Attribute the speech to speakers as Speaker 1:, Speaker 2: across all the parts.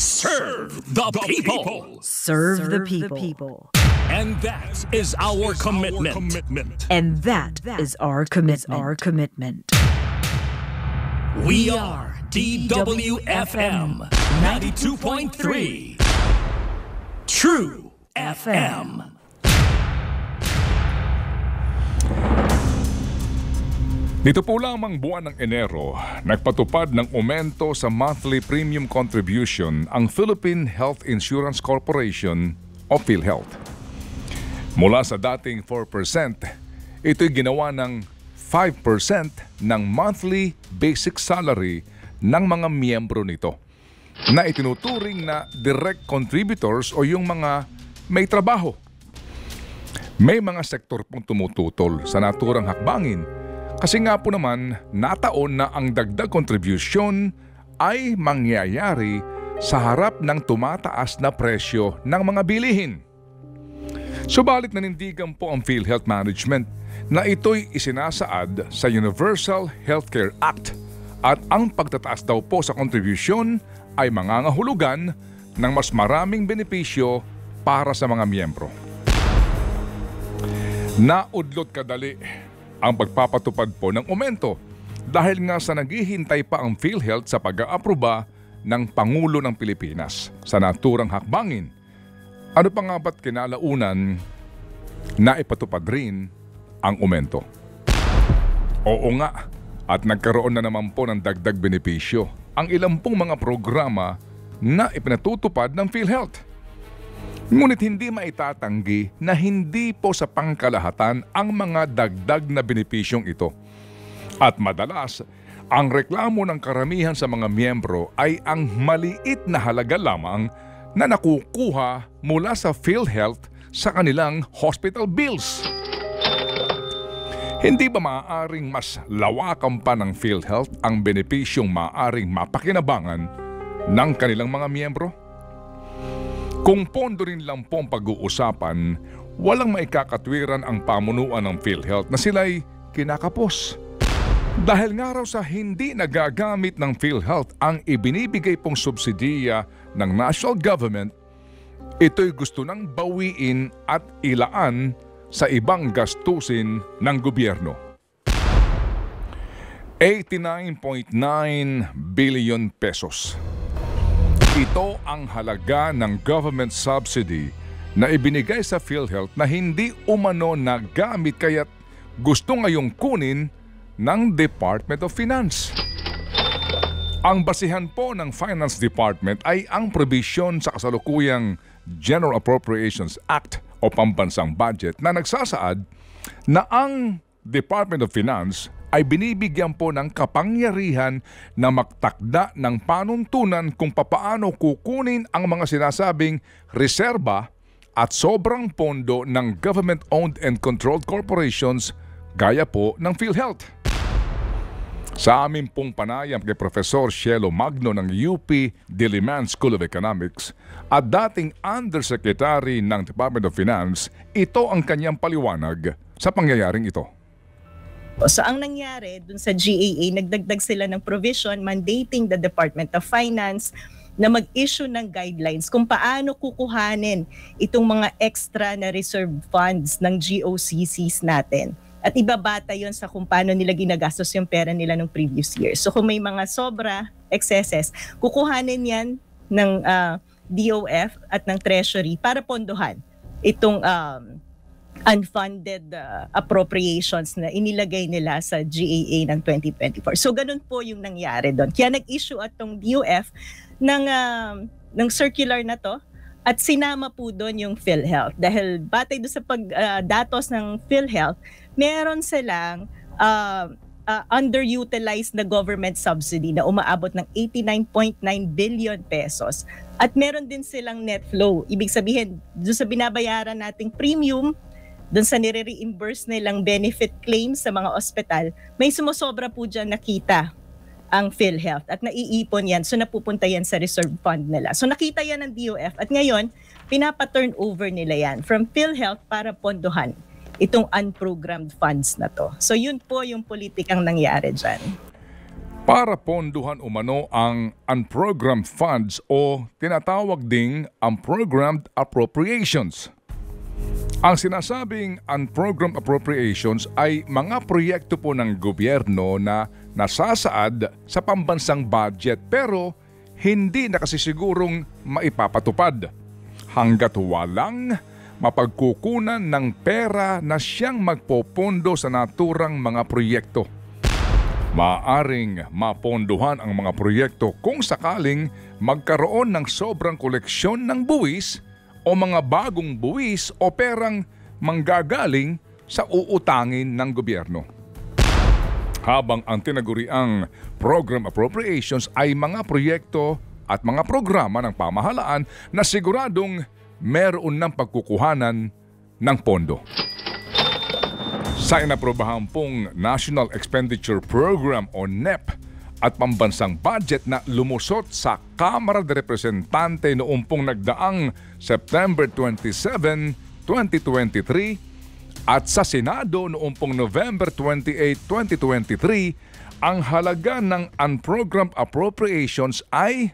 Speaker 1: Serve the people.
Speaker 2: Serve the people.
Speaker 1: And that is our commitment.
Speaker 2: And that is our commitment.
Speaker 1: We are DWFM 92.3 True FM.
Speaker 3: Dito po lamang buwan ng Enero, nagpatupad ng aumento sa monthly premium contribution ang Philippine Health Insurance Corporation o PhilHealth. Mula sa dating 4%, ito'y ginawa ng 5% ng monthly basic salary ng mga miyembro nito na itinuturing na direct contributors o yung mga may trabaho. May mga sektor pong tumututol sa naturang hakbangin kasi nga po naman nataon na ang dagdag contribution ay mangyayari sa harap ng tumataas na presyo ng mga bilihin. Subalit nanindigan po ang PhilHealth Management na ito'y isinasaad sa Universal Healthcare Act at ang pagtataas daw po sa contribution ay mangangahulugan ng mas maraming benepisyo para sa mga miyembro. Naudlot kadali ang pagpapatupad po ng aumento dahil nga sa naghihintay pa ang PhilHealth sa pag-aaproba ng Pangulo ng Pilipinas sa naturang hakbangin. Ano pa nga ba't kinalaunan na ipatupad rin ang aumento? Oo nga, at nagkaroon na naman po ng dagdag benepisyo ang ilang pong mga programa na ipinatutupad ng PhilHealth. Ngunit hindi maitatanggi na hindi po sa pangkalahatan ang mga dagdag na benepisyong ito. At madalas, ang reklamo ng karamihan sa mga miyembro ay ang maliit na halaga lamang na nakukuha mula sa PhilHealth sa kanilang hospital bills. Hindi ba maaaring mas lawakan pa ng PhilHealth ang benepisyong maaaring mapakinabangan ng kanilang mga miyembro? Kung pondo rin lang po ang pag-uusapan, walang maikakatwiran ang pamunuan ng PhilHealth na sila'y kinakapos. Dahil nga raw sa hindi nagagamit ng PhilHealth ang ibinibigay pong subsidiya ng national government, ito'y gusto nang bawiin at ilaan sa ibang gastusin ng gobyerno. 89.9 billion pesos. Ito ang halaga ng government subsidy na ibinigay sa PhilHealth na hindi umano nagamit kaya't gusto ngayong kunin ng Department of Finance. Ang basihan po ng Finance Department ay ang provision sa kasalukuyang General Appropriations Act o Pambansang Budget na nagsasaad na ang Department of Finance ay binibigyan po ng kapangyarihan na magtakda ng panuntunan kung papaano kukunin ang mga sinasabing reserba at sobrang pondo ng government-owned and controlled corporations gaya po ng PhilHealth. Sa amin pong panayam kay Professor Cielo Magno ng UP Diliman School of Economics at dating Undersecretary ng Department of Finance, ito ang kanyang paliwanag sa pangyayaring ito.
Speaker 4: So ang nangyari dun sa GAA, nagdagdag sila ng provision mandating the Department of Finance na mag-issue ng guidelines kung paano kukuhanin itong mga extra na reserve funds ng GOCCs natin. At ibabata yon sa kung paano nila ginagastos yung pera nila ng previous year. So kung may mga sobra, excesses, kukuhanin yan ng DOF at ng Treasury para pondohan itong unfunded appropriations na inilagay nila sa GAA ng 2024. So ganun po yung nangyari doon. Kaya nag-issue atong DOF ng circular na to at sinama po doon yung PhilHealth. Dahil batay doon sa pagdatos ng PhilHealth, meron silang underutilized na government subsidy na umaabot ng 89.9 billion pesos. At meron din silang net flow. Ibig sabihin, doon sa binabayaran nating premium, doon sa nire-reimburse nilang benefit claims sa mga ospital, may sumusobra po dyan nakita ang PhilHealth at naiipon yan. So napupunta yan sa reserve fund nila. So nakita yan ng DOF at ngayon, pinapa-turn over nila yan from PhilHealth para pondohan itong unprogrammed funds na to. So yun po yung politikang nangyari dyan.
Speaker 3: para ponduhan umano ang unprogrammed funds o tinatawag ding unprogrammed appropriations. Ang sinasabing unprogrammed appropriations ay mga proyekto po ng gobyerno na nasasaad sa pambansang budget pero hindi nakasisigurong maipapatupad hanggat walang mapagkukunan ng pera na siyang magpopondo sa naturang mga proyekto. Maaring mapondohan ang mga proyekto kung sakaling magkaroon ng sobrang koleksyon ng buwis o mga bagong buwis o perang manggagaling sa uutangin ng gobyerno. Habang ang tinaguriang program appropriations ay mga proyekto at mga programa ng pamahalaan na siguradong meron ng pagkukuhanan ng pondo. Sa inaprobahan pong National Expenditure Program o NEP at pambansang budget na lumusot sa Kamara de Representante noong pong nagdaang September 27, 2023 at sa Senado noong pong November 28, 2023, ang halaga ng unprogrammed appropriations ay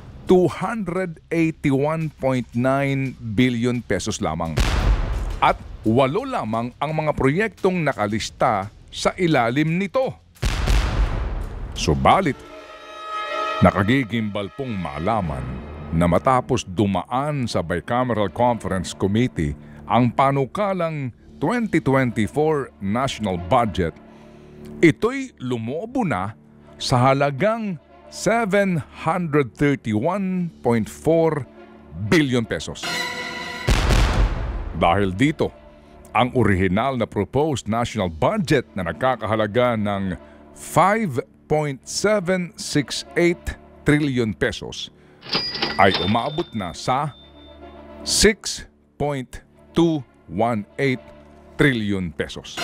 Speaker 3: 281.9 billion pesos lamang. At 8 lamang ang mga proyektong nakalista sa ilalim nito. Subalit, nakagigimbal pong malaman na matapos dumaan sa Bicameral Conference Committee ang panukalang 2024 National Budget, ito'y lumobo na sa halagang 731.4 billion pesos. Dahil dito, ang orihinal na proposed national budget na nagkakahalaga ng 5.768 trillion pesos ay umabot na sa 6.218 trillion pesos.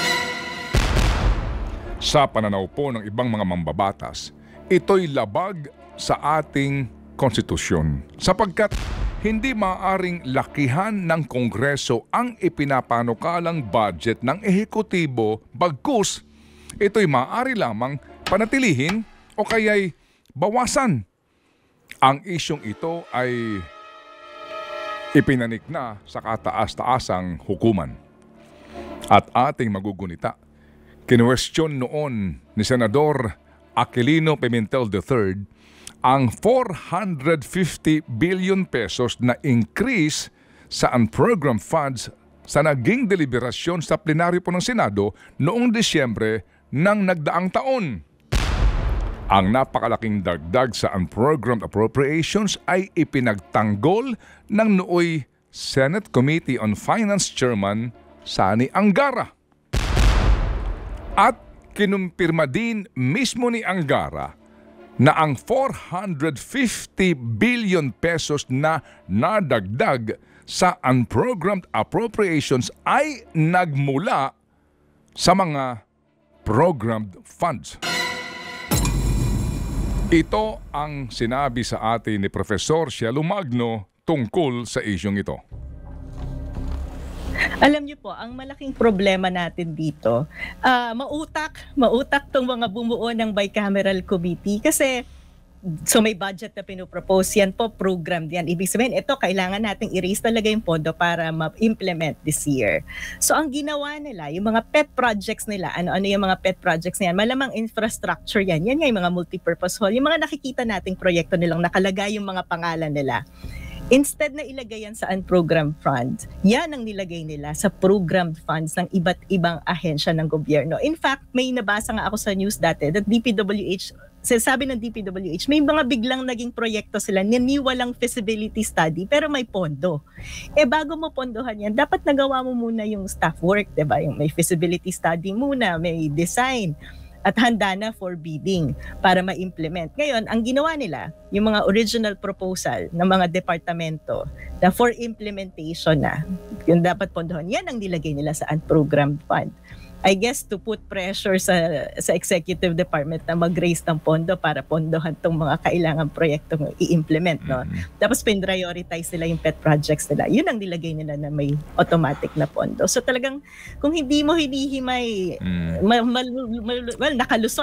Speaker 3: Sa pananaw po ng ibang mga mambabatas, ito'y labag sa ating konstitusyon sapagkat hindi maaaring lakihan ng Kongreso ang ipinapanukalang budget ng ehekutibo bagkus ito'y maaari lamang panatilihin o kaya'y bawasan. Ang isyong ito ay ipinanik na sa kataas-taasang hukuman. At ating magugunita, kinwestiyon noon ni Senador Aquilino Pimentel III ang 450 billion pesos na increase sa unprogrammed funds sa naging deliberasyon sa plenaryo po ng Senado noong Disyembre ng nagdaang taon. Ang napakalaking dagdag sa unprogrammed appropriations ay ipinagtanggol ng nooy Senate Committee on Finance Chairman Sani Angara. At kinumpirma din mismo ni Angara na ang 450 billion pesos na nadagdag sa unprogrammed appropriations ay nagmula sa mga programmed funds. Ito ang sinabi sa atin ni Professor Cielo Magno tungkol sa isyong ito.
Speaker 4: Alam niyo po, ang malaking problema natin dito, mautak tong mga bumuo ng bicameral committee kasi so may budget na pinopropose yan po, programmed yan. Ibig sabihin, ito kailangan nating i-raise talaga yung pondo para ma-implement this year. So ang ginawa nila, yung mga pet projects nila, ano yung mga pet projects na yan? Malamang infrastructure yan. Yan nga yung mga multipurpose hall. Yung mga nakikita nating proyekto nilang nakalagay yung mga pangalan nila. Instead na ilagay yan sa unprogrammed funds, yan ang nilagay nila sa programmed funds ng iba't ibang ahensya ng gobyerno. In fact, may nabasa nga ako sa news dati that DPWH, sabi ng DPWH, may mga biglang naging proyekto sila na walang feasibility study pero may pondo. Bago mo pondohan yan, dapat nagawa mo muna yung staff work, diba? Yung may feasibility study muna, may design, at handa na for bidding para ma-implement. Ngayon, ang ginawa nila, yung mga original proposal ng mga departamento na for implementation na, yung dapat pondohan, yan ang nilagay nila sa unprogrammed fund. I guess to put pressure sa executive department na mag-raise ng pondo para pondohan tong mga kailangan proyektong i-implement, no? Tapos pin-prioritize nila yung pet projects nila. Yun ang nilagay nila na may automatic na pondo. So talagang kung hindi mo hinihimay, nakalusot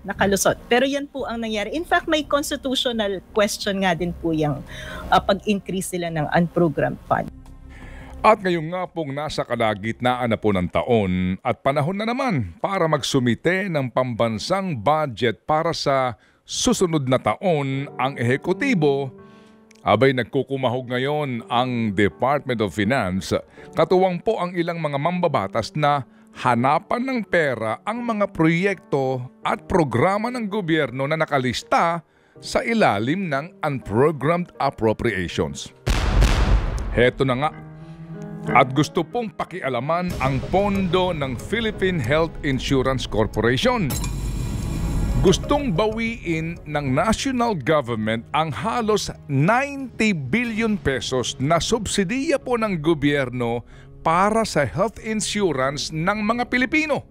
Speaker 4: nakalusot. Pero yan po ang nangyari. In fact, may constitutional question nga din po yung pag-increase sila ng unprogrammed fund.
Speaker 3: At ngayon nga pong nasa kalagitnaan na po ng taon at panahon na naman para magsumite ng pambansang budget para sa susunod na taon ang ehekutibo, abay nagkukumahog ngayon ang Department of Finance, katuwang po ang ilang mga mambabatas na hanapan ng pera ang mga proyekto at programa ng gobyerno na nakalista sa ilalim ng unprogrammed appropriations. Heto na nga. At gusto pong pakialaman ang pondo ng Philippine Health Insurance Corporation. Gustong bawiin ng national government ang halos 90 billion pesos na subsidiya po ng gobyerno para sa health insurance ng mga Pilipino.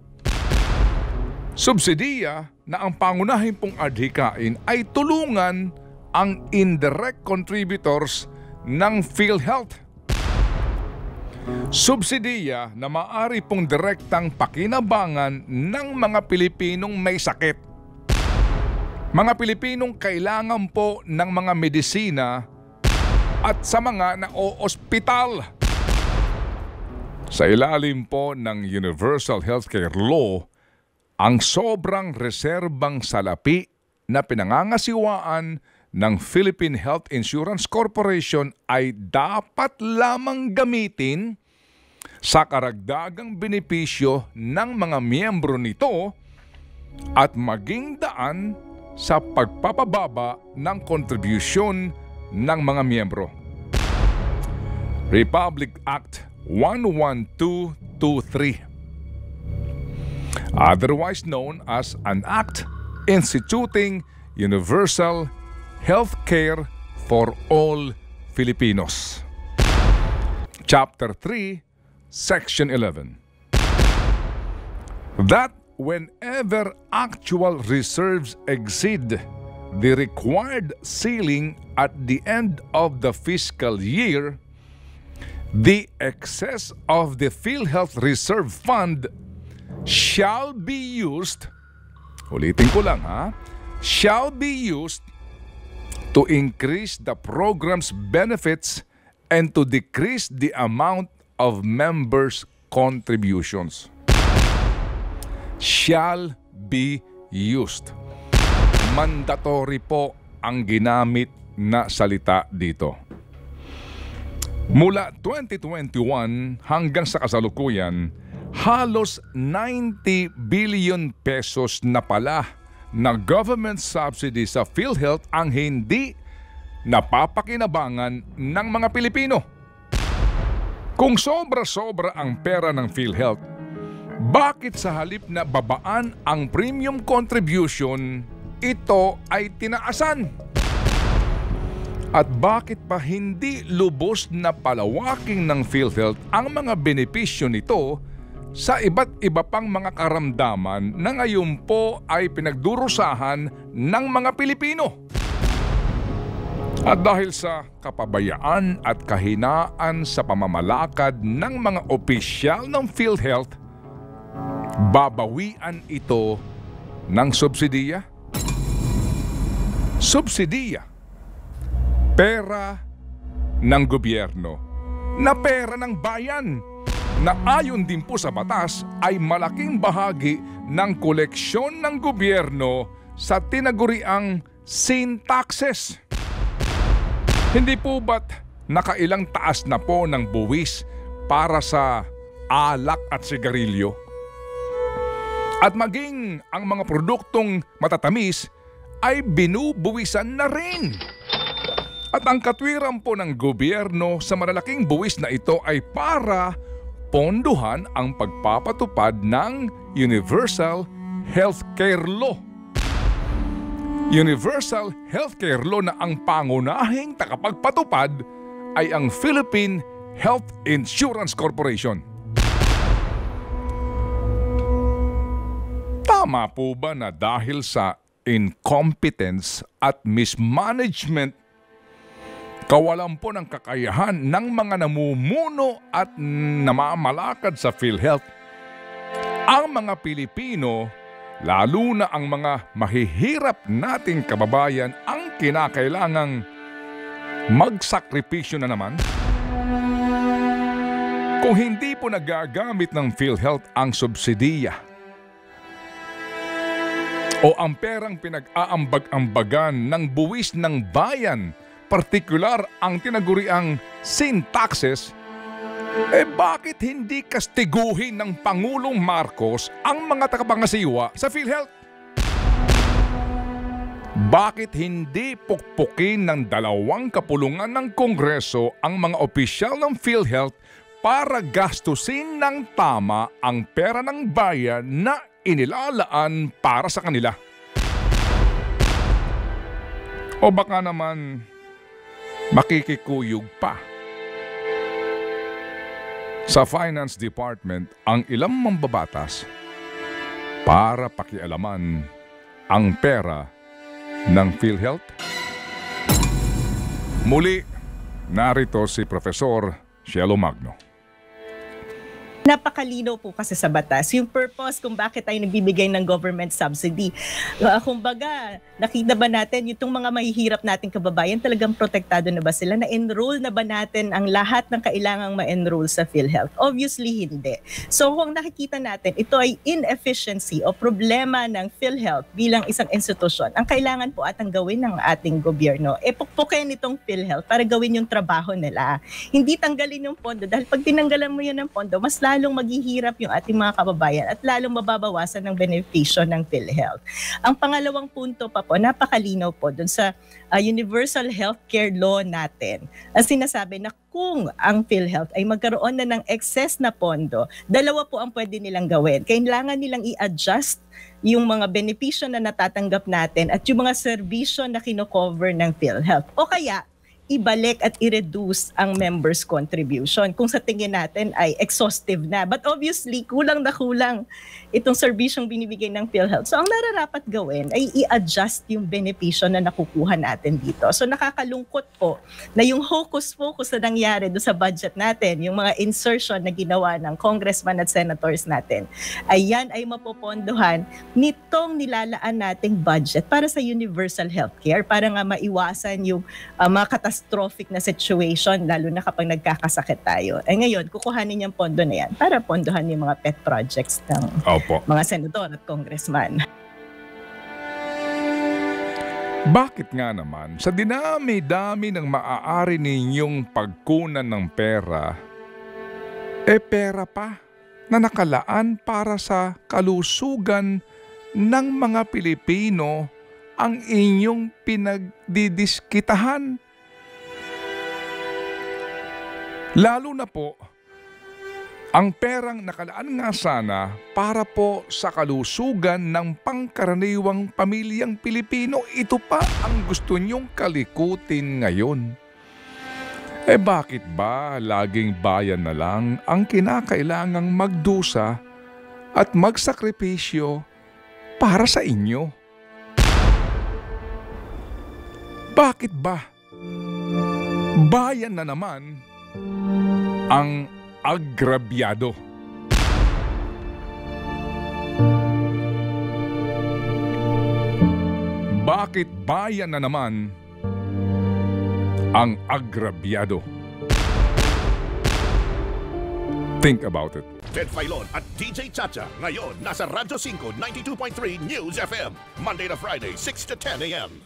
Speaker 3: Subsidiya na ang pangunahin pong adhikain ay tulungan ang indirect contributors ng PhilHealth. Subsidiya na maaari pong direktang pakinabangan ng mga Pilipinong may sakit. Mga Pilipinong kailangan po ng mga medisina at sa mga na-o-ospital. Sa ilalim po ng Universal Healthcare Law, ang sobrang reserbang salapi na pinangangasiwaan ng Philippine Health Insurance Corporation ay dapat lamang gamitin sa karagdagang benepisyo ng mga miyembro nito at maging daan sa pagpapababa ng kontribusyon ng mga miyembro. Republic Act 11223, otherwise known as an act instituting universal health care for all Filipinos. Chapter 3, Section 11. That whenever actual reserves exceed the required ceiling at the end of the fiscal year, the excess of the PhilHealth Reserve Fund shall be used, ulitin ko lang shall be used to increase the program's benefits and to decrease the amount of members' contributions. Shall be used. Mandatory po ang ginamit na salita dito. Mula 2021 hanggang sa kasalukuyan, halos 90 billion pesos na pala na government subsidy sa PhilHealth ang hindi napapakinabangan ng mga Pilipino. Kung sobra-sobra ang pera ng PhilHealth, bakit sa halip na babaan ang premium contribution, ito ay tinaasan? At bakit pa hindi lubos na palawaking ng PhilHealth ang mga benepisyo nito sa iba't iba pang mga karamdaman na ngayon po ay pinagdurusahan ng mga Pilipino? At dahil sa kapabayaan at kahinaan sa pamamalakad ng mga opisyal ng PhilHealth, babawian ito ng subsidiya? Subsidiya, pera ng gobyerno na pera ng bayan na ayon din po sa batas ay malaking bahagi ng koleksyon ng gobyerno sa tinaguriang sin taxes. Hindi po ba't nakailang taas na po ng buwis para sa alak at sigarilyo? At maging ang mga produktong matatamis ay binubuwisan na rin. At ang katwiran po ng gobyerno sa malalaking buwis na ito ay para ponduhan ang pagpapatupad ng Universal Healthcare Law. Universal Healthcare Law na ang pangunahing takapagpatupad ay ang Philippine Health Insurance Corporation. Tama po ba na dahil sa incompetence at mismanagement, kawalan po ng kakayahan ng mga namumuno at namamalakad sa PhilHealth, ang mga Pilipino lalo na ang mga mahihirap nating kababayan ang kinakailangang magsakripisyo na naman? Kung hindi po nagagamit ng PhilHealth ang subsidiya o ang perang pinag-aambag-ambagan ng buwis ng bayan, partikular ang tinaguriang sin taxes, bakit hindi kastiguhin ng Pangulong Marcos ang mga tagapangasiwa sa PhilHealth? Bakit hindi pukpukin ng 2 kapulungan ng Kongreso ang mga opisyal ng PhilHealth para gastusin ng tama ang pera ng bayan na inilalaan para sa kanila? O baka naman makikikuyog pa sa Finance Department ang ilang mambabatas para pakialaman ang pera ng PhilHealth? Muli, narito si Profesor Cielo Magno.
Speaker 4: Napakalinaw po kasi sa batas yung purpose kung bakit tayo nagbibigay ng government subsidy. Kumbaga, nakita ba natin itong mga mahihirap nating kababayan, talagang protektado na ba sila? Na-enroll na ba natin ang lahat ng kailangang ma-enroll sa PhilHealth? Obviously, hindi. So kung nakikita natin, ito ay inefficiency o problema ng PhilHealth bilang isang institusyon. Ang kailangan po atang gawin ng ating gobyerno, pukpukin itong PhilHealth para gawin yung trabaho nila. Hindi tanggalin yung pondo dahil pag tinanggalan mo yun ng pondo, mas lalong maghihirap yung ating mga kababayan at lalong mababawasan ng benepisyo ng PhilHealth. Ang pangalawang punto pa po, napakalinaw po dun sa Universal Healthcare Law natin. Ang sinasabi na kung ang PhilHealth ay magkaroon na ng excess na pondo, 2 po ang pwede nilang gawin. Kailangan nilang i-adjust yung mga benepisyo na natatanggap natin at yung mga serbisyo na kino-cover ng PhilHealth. O kaya, ibalik at i-reduce ang members' contribution kung sa tingin natin ay exhaustive na. But obviously, kulang na kulang itong serbisyong binibigay ng PhilHealth. So ang nararapat gawin ay i-adjust yung benepisyo na nakukuha natin dito. So nakakalungkot po na yung hocus-pocus na nangyari doon sa budget natin, yung mga insertion na ginawa ng congressman at senators natin, ay yan ay mapopondohan nitong nilalaan nating budget para sa universal healthcare, para nga maiwasan yung mga catastrophic na situation, lalo na kapag nagkakasakit tayo. Ay ngayon, kukuhanin yung pondo na yan para pondohan yung mga pet projects ng mga senador at congressman.
Speaker 3: Bakit nga naman, sa dinami-dami ng maaari ninyong pagkunan ng pera, pera pa na nakalaan para sa kalusugan ng mga Pilipino ang inyong pinagdidiskitahan? Lalo na po, ang perang nakalaan nga sana para po sa kalusugan ng pangkaraniwang pamilyang Pilipino. Ito pa ang gusto nyong kalikutin ngayon. Bakit ba laging bayan na lang ang kinakailangang magdusa at magsakripisyo para sa inyo? Bakit ba bayan na naman ang agrabyado? Bakit bayan na naman ang agrabyado? Think about it.
Speaker 5: Ted Filon at DJ Chacha. Ngayon, nasa Radyo 5, 92.3 News FM. Monday to Friday, 6 to 10 a.m.